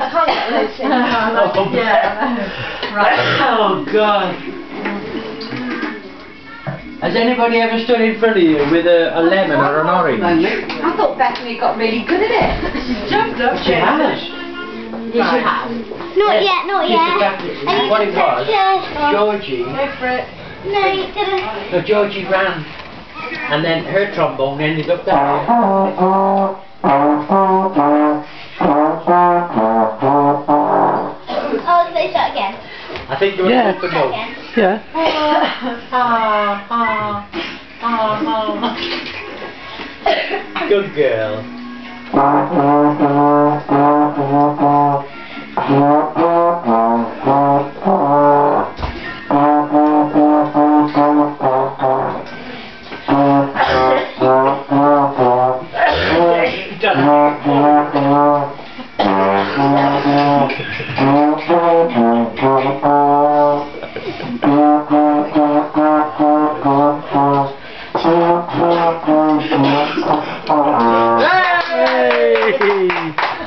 can't get those things. Right. Oh God. Has anybody ever stood in front of you with a lemon or an orange? I thought Bethany got really good at it. She jumped up. She has. Yes, she has. Not yet, not yet. What it was, Georgie. Go for it. No, you didn't. No, Georgie ran, and then her trombone ended up there. Oh, let's play that again. I think you were Yeah. open up. Yeah. Good girl. Hey!